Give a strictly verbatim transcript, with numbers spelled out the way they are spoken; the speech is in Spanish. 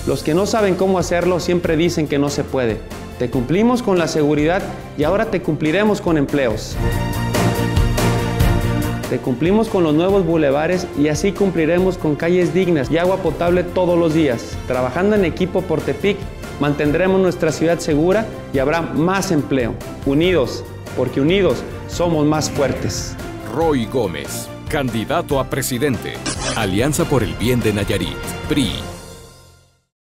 Los que no saben cómo hacerlo siempre dicen que no se puede. Te cumplimos con la seguridad y ahora te cumpliremos con empleos. Te cumplimos con los nuevos bulevares y así cumpliremos con calles dignas y agua potable todos los días. Trabajando en equipo por Tepic, mantendremos nuestra ciudad segura y habrá más empleo. Unidos, porque unidos somos más fuertes. Roy Gómez, candidato a presidente. Alianza por el Bien de Nayarit, P R I.